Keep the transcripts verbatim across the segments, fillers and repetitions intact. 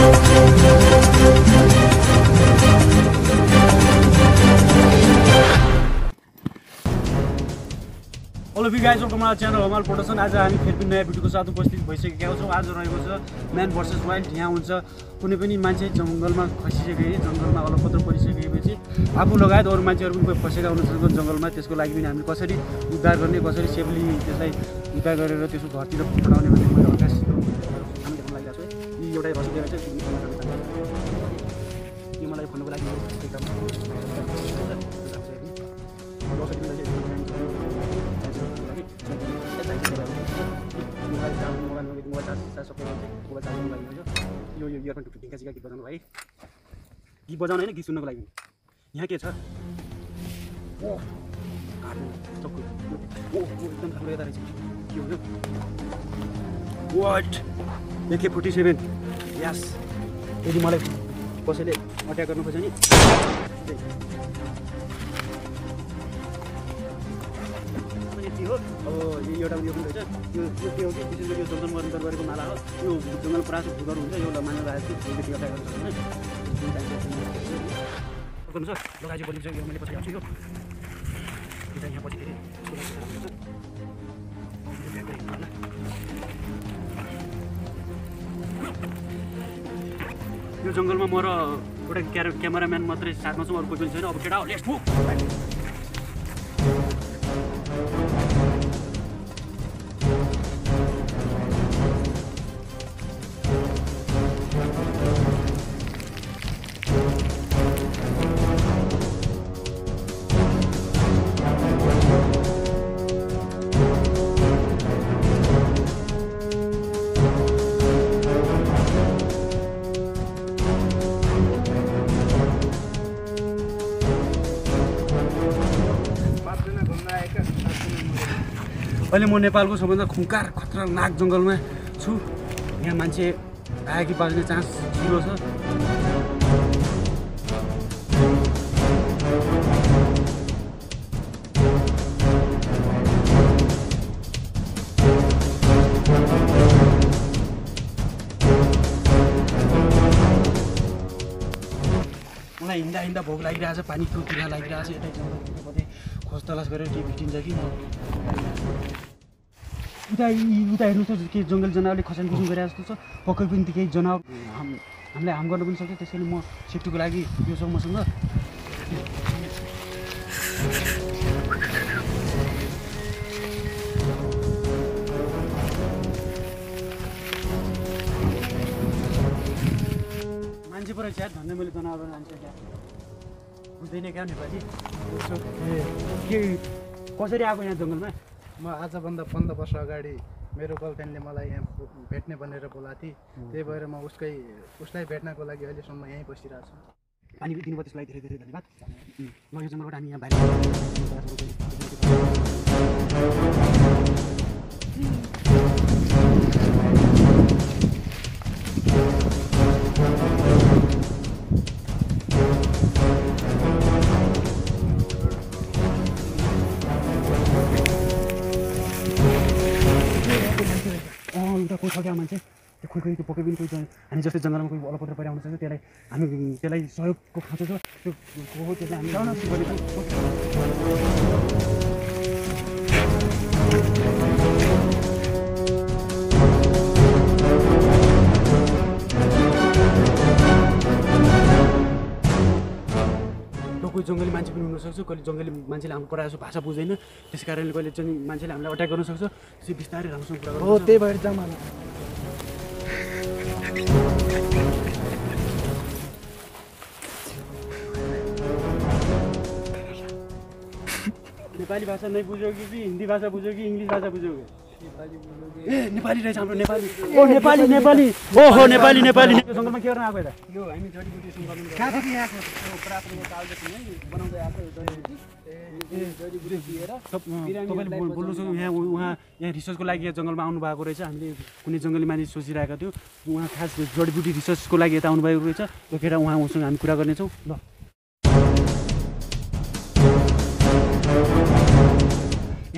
All of you guys, welcome to our channel Hamal Production. आज हामी फेरि पनि नयाँ भिडियोको साथ उपस्थित भइसकेका छौँ। आज रहेको छ म्यान भर्सेस वाइल्ड। यहाँ हुन्छ कुनै पनि मान्छे जङ्गलमा खसिसके जङ्गलमा अलपत्र परिसकेपछि आफू लगायत अरू मान्छेहरू पनि कोही फसेका हुन सक्छन् जङ्गलमा। त्यसको लागि पनि हामीले कसरी उद्धार गर्ने, कसरी सेफली त्यसलाई उद्धार गरेर त्यसको घरतिर पठाउने भन्ने मैले हल्का सिधो हामी देखाउन लागिरहेको छु। यी एउटा रसिदिएर चाहिँ यो मलाई भन्नुको लागि एकदम यो यो इयरफोन टुक्टु ढिङ्का चिका गीत बजाउनु भाइ, गीत बजाउनु होइन गीत सुन्नको लागि। यहाँ के छ? ओ एकदम राम्रो यता रहेछ। के हो यो? What AK forty seven. Yes, यदि मलाई कसैले अट्याक गर्नु खोज्छ नि हो। अब यो एउटा उयो पनि रहेछ। यो यो के हो कि विशेष गरी यो जङ्गल मर्मत गरेको माला हो। यो जङ्गल प्रायः फुलहरू हुन्छ, यो मानेर राखेको छु फुलदेखि अट्याक गर्नु सक्दैन। गर्नु छ लगाइ चाहिँ बनिन्छ। यो मैले पछि आउँछु। यो यहाँ पछि फेरि यो जङ्गलमा म र एउटा क्यारा क्यामेराम्यान मात्रै साथमा छु, अरू कोही पनि छैन। अब केटा हो, लेट्स मुभ। अहिले म नेपालको सबभन्दा खुङ्कार खतरनाक जङ्गलमा छु। यहाँ मान्छे आयो कि बाँच्ने चान्स जिरो छ। मलाई हिँड्दा हिँड्दा भोक लागिरहेछ, पानीको पिना लागिरहेछ। यतै जङ्गल खोज तलास गरेर के भेटिन्छ कि म उता उता हेर्नु त के जङ्गल जनावरले खसान खुसन गरे जस्तो छ। पक्कै पनि केही जनावर हाम हामीलाई हार्म गर्न पनि सक्छ। त्यसैले म सेफ्टीको लागि यो छ मसँग। मान्छे पर च्याट भन्दै मैले जनावर मान्छे क्या बुझ्दैन क्या नेपाली। के कसरी आएको यहाँ जङ्गलमा? म आजभन्दा पन्ध्र वर्ष अगाडि मेरो गर्लफ्रेन्डले मलाई यहाँ भेट्ने भनेर बोलाएको थिएँ। त्यही भएर म उसकै उसलाई भेट्नको लागि अहिलेसम्म यहीँ बसिरहेको छु। पानी दिनुभयो त्यसको लागि धेरै धेरै धन्यवाद। ल यो जङ्गलबाट हामी यहाँ बाहिर एउटा कोही छ क्या मान्छे, त्यो खोइ खोइ त्यो पक्कै पनि कोही हामी जस्तै जङ्गलमा कोही अलपत्र परि आउन सक्छ। त्यसलाई हामी त्यसलाई सहयोगको खाँचो छ त्यो हो। त्यसलाई हामी कोही जङ्गली मान्छे पनि हुनसक्छ। कहिले जङ्गली मान्छेले हाम्रो प्रायः जस्तो भाषा बुझ्दैन, त्यस कारणले कहिले चाहिँ मान्छेले हामीलाई अट्याक गर्न सक्छ। त्यसै बिस्तारै राम्रोसँग कुरा गर्नु हो। त्यही भएर जाम नेपाली भाषा नै बुझ्योगी कि हिन्दी भाषा बुझ्यो कि इङ्ग्लिस भाषा बुझ्योगी? ए नेपाली रहेछ हाम्रो नेपाली। ओ नेपाली नेपाली ओहो नेपाली नेपाली। जङ्गलमा के गर्न आएको यता? यो हामी जडीबुटी सुन्नु कहाँदेखि आएको? प्राप्तको कालदेखि नै बनाउँदै आएको जडीबुटी। ए जडीबुटी दिएर तपाईँले बोल्नु सक्नु। यहाँ उहाँ यहाँ रिसर्चको लागि यहाँ जङ्गलमा आउनु भएको रहेछ। हामीले कुनै जङ्गली मानिस सोचिरहेका थियौँ। उहाँ खास जडीबुटी रिसर्चको लागि यता आउनुभएको रहेछ। त्यो केटा उहाँ उसँग हामी कुरा गर्नेछौँ। ल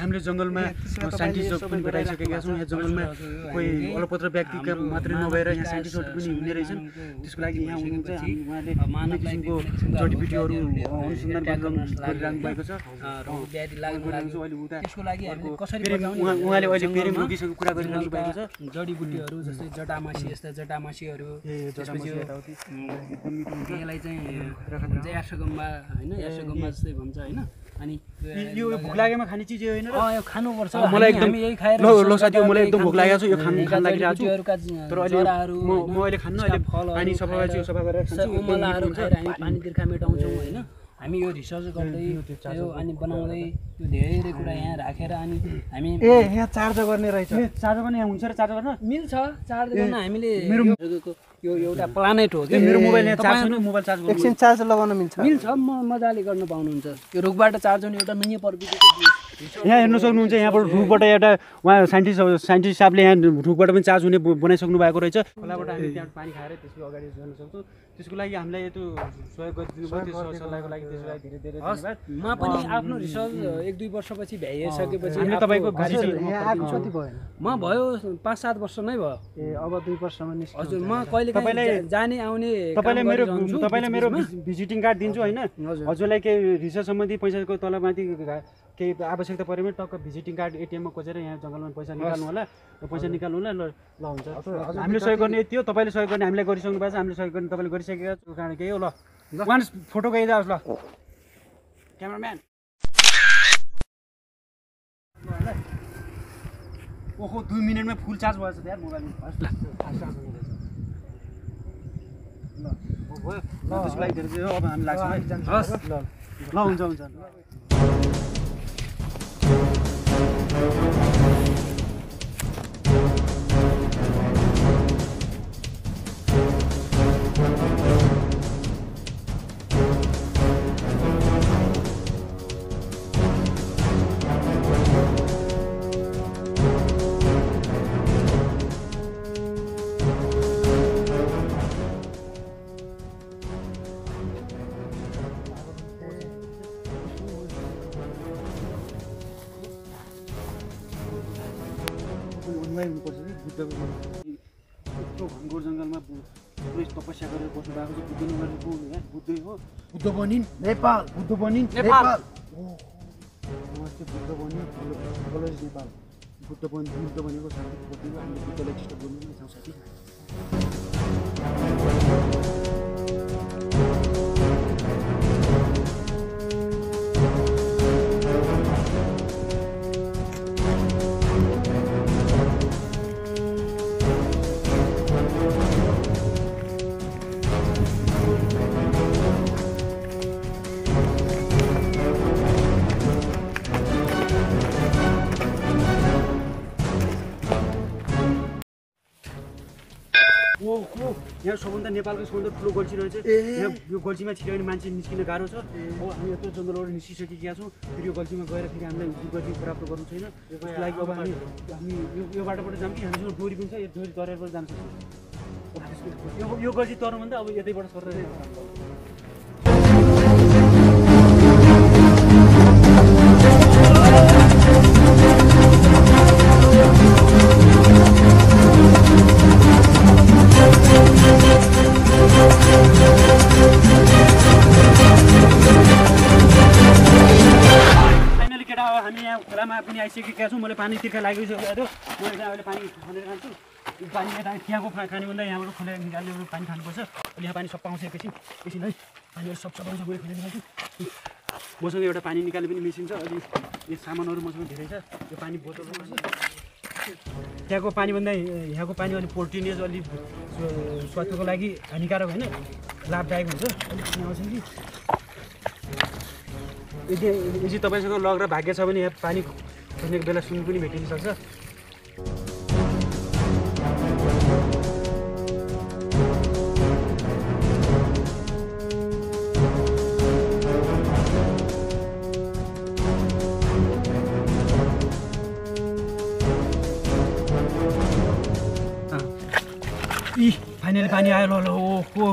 हामीले जङ्गलमा साइन्टिस्टहरू पनि भेटाइसकेका छौँ। यहाँ जङ्गलमा कोही अलपत्र व्यक्तिका मात्रै नभएर यहाँ साइन्टिस्टहरू पनि हुने रहेछन्। त्यसको लागि यहाँ हुनुहुन्छ उहाँले नाना किसिमको जडीबुटीहरू अनुसन्धान गरिरहनु भएको छ। त्यसको लागि हामीले कसरी उहाँले अहिले पेरेम रोगीसँग कुरा गरिरहनु भएको छ। जडीबुटीहरू जस्तै जटामासी यस्ता जटामासीहरू त्यसपछि यसलाई चाहिँ यासगम्बा होइन यासगम्बा जस्तै भन्छ होइन। अनि यो भोक लागेमा खाने चिज होइन र यो खानुपर्छ। मलाई एकदम यही खाएर ल साथी मलाई एकदम भोक लागेको छ यो खान खान लागिरहेको छु। तर अहिले म म अहिले खान्न अहिले पानी सफा गरेर सफा गरेर खान्छु। उमलाहरू खाएर हामी पानी तिर्खा मेटाउँछौँ होइन। हामी यो रिसर्च गर्दै यो अनि बनाउँदै यो धेरै कुरा यहाँ राखेर अनि हामी ए यहाँ चार्ज गर्ने रहेछ। चार्ज पनि यहाँ हुन्छ र चार्ज गर्न मिल्छ चार्ज गर्न। हामीले मेरो यो एउटा प्लानेट हो कि मेरो मोबाइल यहाँ चार्ज हुनु मोबाइल चार्ज एकछिन चार्ज लगाउन मिल्छ मिल्छ म मजाले गर्न पाउनुहुन्छ। यो रुखबाट चार्ज हुने एउटा नयाँ प्रविधिको यहाँ हेर्न सक्नुहुन्छ। यहाँबाट रुखबाट एउटा उहाँ साइन्टिस्ट साइन्टिस्ट साहबले यहाँ रुखबाट पनि चार्ज हुने बनाइसक्नु भएको रहेछ। खोलाबाट हामी त्यहाँ पानी खाएर त्यसको अगाडि जान सक्छौँ। त्यसको लागि हामीलाई यो सहयोग गरिदिनु भयो त्यो सल्लाहको लागि त्यसको लागि धेरै धेरै धन्यवाद। म पनि आफ्नो रिसर्च एक दुई वर्षपछि भ्याइसकेपछि हामीले तपाईँको म भयो पाँच सात वर्ष नै भयो। ए अब दुई वर्षमा निस्क्छ। हजुर म कहिले तपाईँलाई जाने आउने तपाईँलाई मेरो तपाईँलाई मेरो भिजिटिङ कार्ड दिन्छु होइन। हजुरलाई केही रिसर्च सम्बन्धी पैसाको तलमाथि केही आवश्यकता पऱ्यो भने टक्क भिजिटिङ कार्ड एटिएममा खोजेर यहाँ जङ्गलमा पैसा निकाल्नु होला पैसा निकाल्नु होला ल ल हुन्छ। हामीले सहयोग गर्ने यति हो। तपाईँले सहयोग गर्ने हामीलाई गरिसक्नु भएको छ। हामीले सहयोग गर्ने तपाईँले गरिसकेका छौँ कारण केही हो। ल वान फोटो गइदिनुहोस् ल क्यामराम्यान। ओहो दुई मिनटमा फुल चार्ज भएछ यार मोबाइलमा। फास्ट फास्ट चार्ज हुँदैछ। ल भयो ल त्यसको लागि धेरै धेरै अब हामी लाग्छौँ है। हस् ल ल हुन्छ हुन्छ। हुनुपर्छ कि बुद्धको यत्रो घनघोर जङ्गलमा पुरै तपस्या गरेर बस्नु भएको छ। बुद्ध नगरेर को यहाँ बुद्धै हो। बुद्ध बनिन् नेपाल बुद्ध बनिन् नेपाल नमस्ते बुद्ध बनिन् कलेज नेपाल बुद्ध बनि बुद्ध बनेको शान्ति बनिएको हामीले बुद्धलाई डिस्टर्ब गर्नु नचाहौँ साथी। यहाँ सबभन्दा नेपालको सबभन्दा ठुलो गल्छी रहेछ। यहाँ यो गल्छीमा छिर्यो भने मान्छे निस्किन गाह्रो छ। अब हामी यत्रो जङ्गलबाट निस्किसकेका छौँ। फेरि यो गल्छीमा गएर फेरि हामीलाई यो गल्छी प्राप्त गर्नु छैन। त्यसको लागि अब हामी हामी यो यो बाटोबाट जाऊँ कि हामीसँग डोरी पनि छ यो डोरी तरेर पनि जान सक्छौँ। यो यो गल्छी तर्नुभन्दा अब यतैबाट सरेर खोलामा पनि आइसकेका छौँ। मैले पानी तिर्खा लागिसकेको थियो। मैले अहिले पानी खनेर खान्छु। यो पानी यता त्यहाँको खानेभन्दा यहाँबाट खोलेर निकालेर पानी खानुपर्छ। अहिले यहाँ पानी सब पाउँछ एकैछिन एकछिन है पानीहरू सब सब आउँछ। मैले खोलेर खान्छु। मसँग एउटा पानी निकाल्ने पनि मेसिन छ। अलि यो सामानहरू मसँग धेरै छ। यो पानी बोतलहरू छ। त्यहाँको पानीभन्दा यहाँको पानी अलिक प्रोटिनियस अलिक स्वास्थ्यको लागि हानिकारक होइन लाभदायक हुन्छ। अलिक आउँछ कि यदि यदि तपाईँसँग लग र भाग्य छ भने यहाँ पानी खोज्नेको बेला सुन पनि भेटिन सक्छ। इ फाइनली पानी आयो। ल ल ओ हो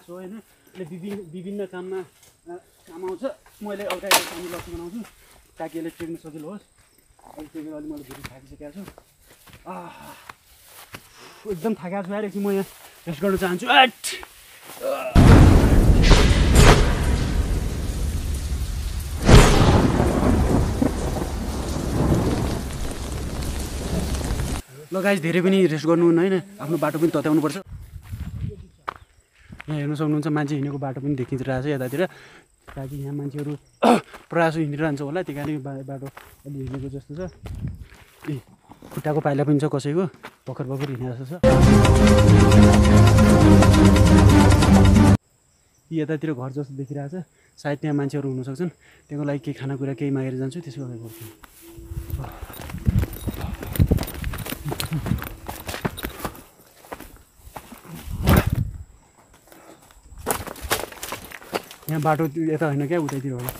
बाँस हो होइन यसले विभिन्न विभिन्न काममा काम आउँछ मैले एउटा एउटा पानी लस्सी बनाउँछु ताकि यसले टेक्न सजिलो होस् अहिले टेकेर अलिक मैले भुँडी थाकिसकेको छु एकदम थाकेको छु यार एकछिन म यहाँ रेस्ट गर्न चाहन्छु एट ल गाइस धेरै पनि रेस्ट गर्नुहुन्न होइन आफ्नो बाटो पनि तताउनुपर्छ यहाँ हेर्नु सक्नुहुन्छ मान्छे हिँडेको बाटो पनि देखिरहेको छ यतातिर ताकि यहाँ मान्छेहरू प्रायः जसो हिँडिरहन्छ होला त्यही कारण बाटो अलि हिँडेको जस्तो छ ए खुट्टाको पाइला पनि छ कसैको भर्खर भर्खर हिँडे जस्तो छ यतातिर घर जस्तो देखिरहेको छ सायद त्यहाँ मान्छेहरू हुनसक्छन् त्यसको लागि केही खानाकुरा केही मागेर जान्छु त्यसो गरेर गर्छु यहाँ बाटो यता होइन क्या उतैतिर होला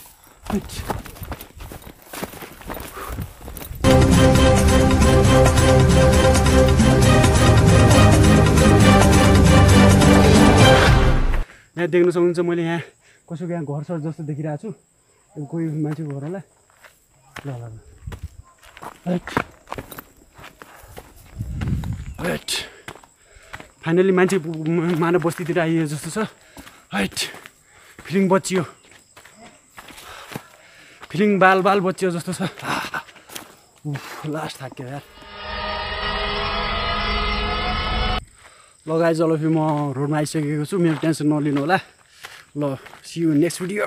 यहाँ देख्न सक्नुहुन्छ मैले यहाँ कसैको यहाँ घर सर जस्तो देखिरहेको छु कोही मान्छेको घर होला ल ल ल फाइनली मान्छे मानव बस्तीतिर आइयो जस्तो छ हाइट फिलिङ बचियो फिलिङ बाल बाल बचियो जस्तो छ लास्ट थाक्यो यार लगाए जल फेरि म रोडमा आइसकेको छु मेरो टेन्सन नलिनु होला ल see you next video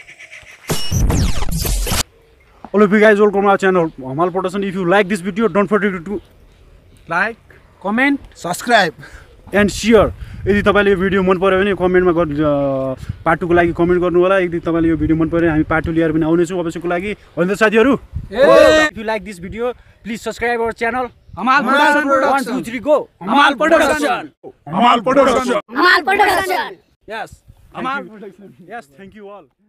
hello guys welcome our channel Hamal production if you like this video don't forget to like comment subscribe and share यदि तपाईँले यो भिडियो मन पऱ्यो भने कमेन्टमा गर्नु पार्ट टूको लागि कमेन्ट गर्नु होला यदि तपाईँले यो भिडियो मन पऱ्यो भने हामी पार्ट टू लिएर पनि आउनेछौँ अवश्यको लागि होइन त साथीहरू if you like this video please subscribe our channel Hamal production one two three go Hamal production Hamal production Hamal production. Yes Hamal production yes thank you all